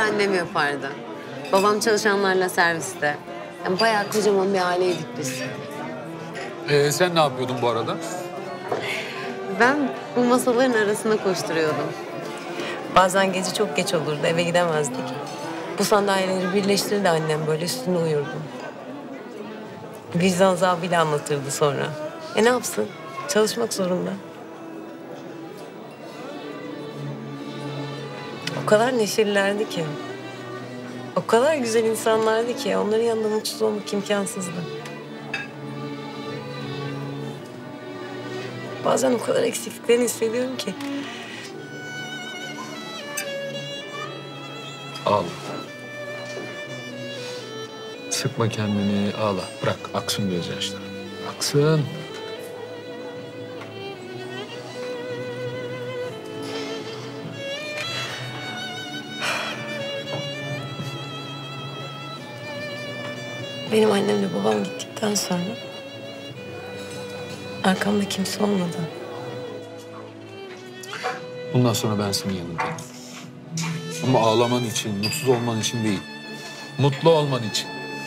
annem yapardı. Babam çalışanlarla serviste. Yani bayağı kocaman bir aileydik biz. Sen ne yapıyordun bu arada? Ben bu masaların arasında koşturuyordum. Bazen gece çok geç olurdu, eve gidemezdik. Bu sandalyeleri birleştirirdi annem, böyle üstüne uyurdum. Vicdan azabıyla anlatırdı sonra. Ne yapsın? Çalışmak zorunda. O kadar neşelilerdi ki. O kadar güzel insanlardı ki onların yanında mutsuz olmak imkansızdı. Bazen o kadar eksikliklerini hissediyorum ki. Ağla. Sıkma kendini, ağla. Bırak, aksın gözyaşları. Aksın. Benim annemle babam gittikten sonra arkamda kimse olmadı. Bundan sonra ben senin yanındayım. Ama ağlaman için, mutsuz olman için değil. Mutlu olman için.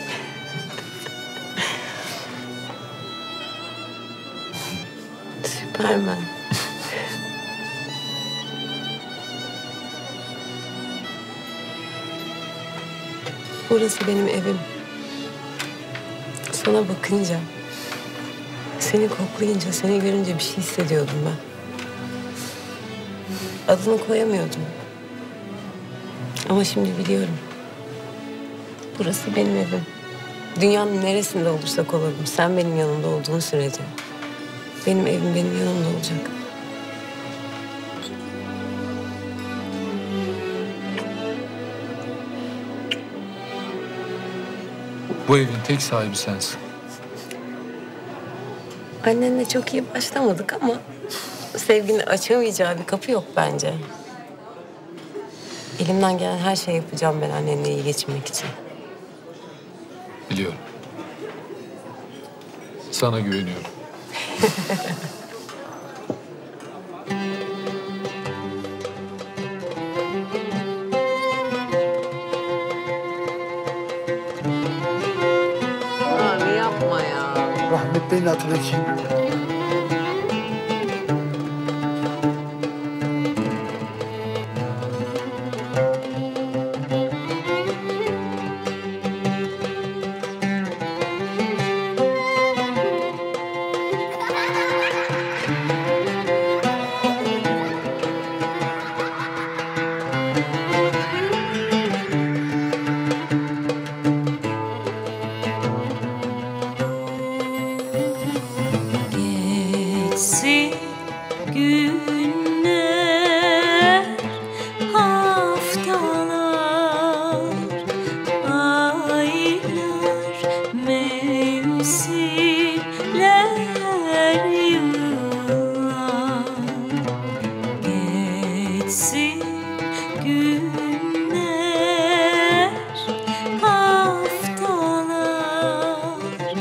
Süpermen. Burası benim evim. Sana bakınca, seni koklayınca, seni görünce bir şey hissediyordum ben. Adını koyamıyordum. Ama şimdi biliyorum. Burası benim evim. Dünyanın neresinde olursak olalım, sen benim yanımda olduğun sürece benim evim benim yanımda olacak. Bu evin tek sahibi sensin. Annenle çok iyi başlamadık ama sevginin açamayacağı bir kapı yok bence. Elimden gelen her şeyi yapacağım ben annenle iyi geçinmek için. Biliyorum. Sana güveniyorum. Abi yapma ya. Rahmetlerin hatırı için. Geçsin günler, haftalar, aylar, mevsimler, yıllar. Geçsin günler, haftalar,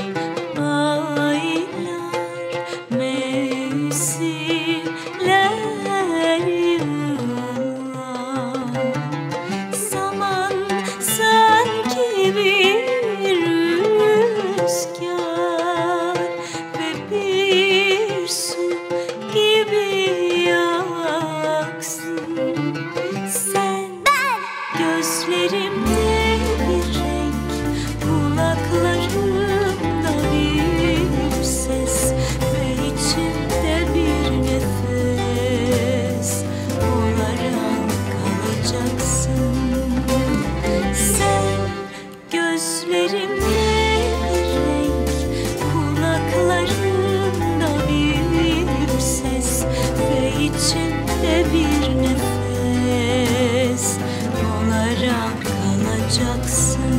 aylar, mevsimler, yıllar. Zaman sanki bir rüzgar ve bir su gibi aksın. Sen gözlerimde bir renk, kulaklarımda bir ses ve içimde bir nefes olarak kalacaksın. Sen gözlerimde bir renk, kulaklarımda bir ses ve içimde bir nefes olarak kalacaksın.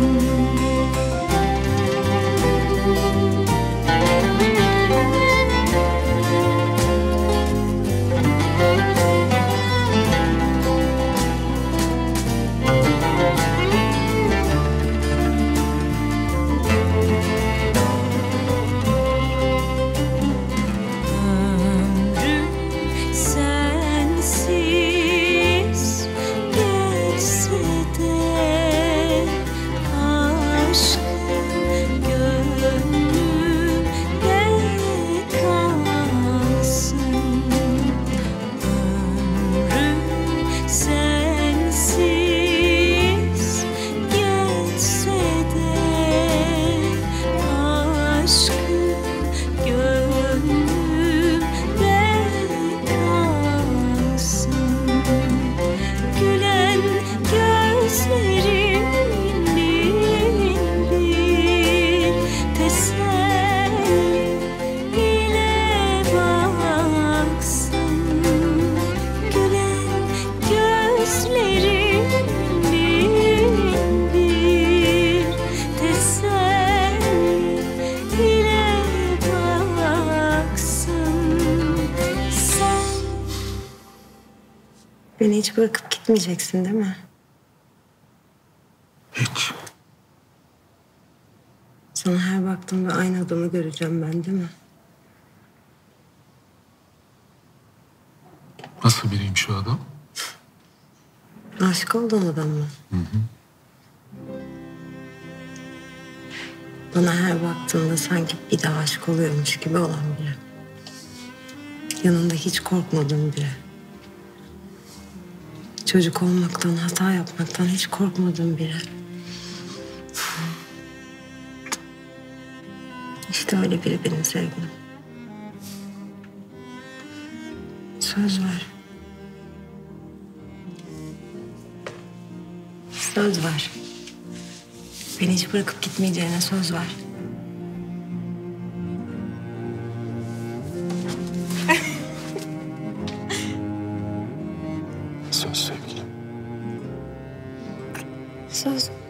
Ömrüm sensiz geçse Beni hiç bırakıp gitmeyeceksin değil mi? Hiç. Sana her baktığımda aynı adamı göreceğim ben değil mi? Nasıl biriymiş o adam? Aşık olduğun adam mı? Bana her baktığında sanki bir daha aşık oluyormuş gibi olan biri. Yanında hiç korkmadığım biri. Çocuk olmaktan, hata yapmaktan hiç korkmadığım biri. İşte öyle biri benim sevgilim. Söz ver. Söz ver. Beni hiç bırakıp gitmeyeceğine söz ver. Söz sevgilim. Söz.